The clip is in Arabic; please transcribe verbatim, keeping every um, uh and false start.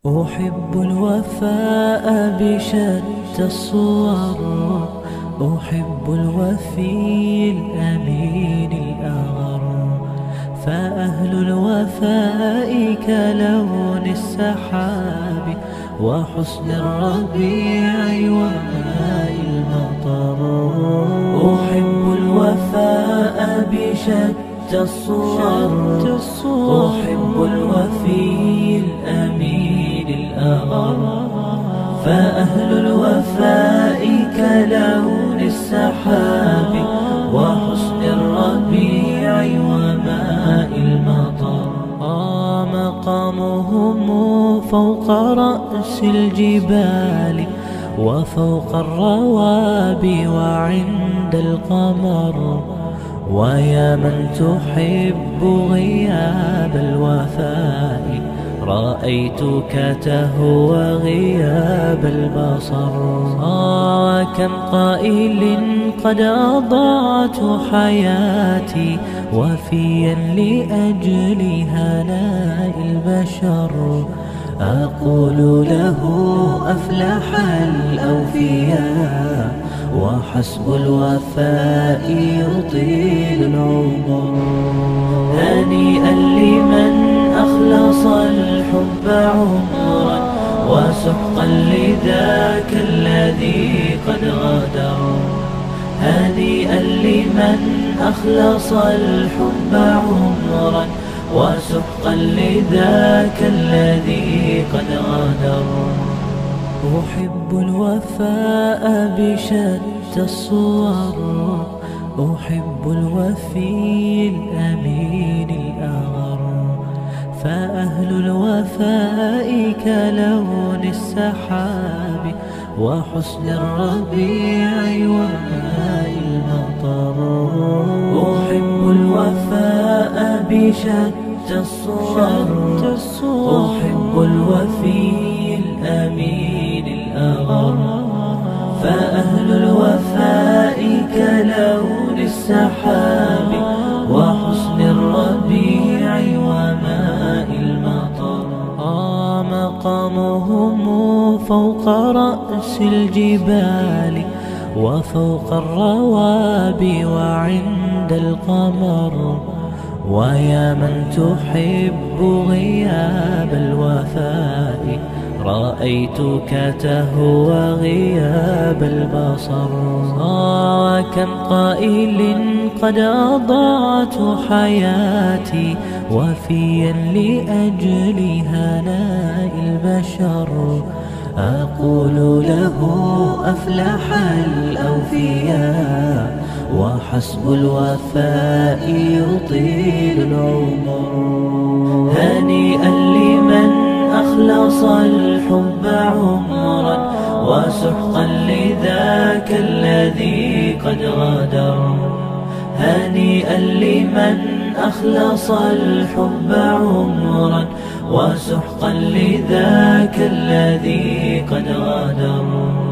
أحب الوفاء بشتى الصور، أحب الوفي الأمين الأغر، فأهل الوفاء كلون السحاب وحسن الربيع وماء المطر. أحب الوفاء بشتى الصور، أحب الوفي الأمين الأغر، فأهل الوفاء كلون السحاب وحسن الربيع وماء المطر. آه مقامهم فوق رأس الجبال وفوق الروابي وعند القمر، ويا من تحب غياب الوفاء رأيتك تهوى غياب البصر. آه كم قائل قد أضعت حياتي وفيا لأجل هناء البشر، أقول له أفلح الأوفياء وحسب الوفاء يطيل العمر. هنيئا لمن أخلص الحب عمرا وسحقا لذاك الذي قد غدر. هنيئا لمن أخلص الحب عمرا وسحقا لذاك الذي قد غدر. أحب الوفاء بشتى الصور، أحب الوفي الأمين الأغر، فأهل الوفاء كلون السحاب وحسن الربيع وماء المطر. أحب الوفاء بشتى الصور، أحب الوفي الأمين الأغر، فأهل الوفاء كلون السحاب وحسن الربيع وماء المطر. آه مقامهم فوق رأس الجبال وفوق الروابي وعند القمر، ويا من تحب غياب الوفاء رأيتك تهوى غياب البصر. آه كم قائل قد أضعت حياتي وفيا لأجل هناء البشر، أقول له أفلح الأوفياء وحسب الوفاء يطيل العمر. هنيئا لمن أخلص الحب عمرا وسحقا لذاك الذي قد غدر. هنيئا لمن أخلص الحب عمرا وسحقا لذاك الذي قد غدر.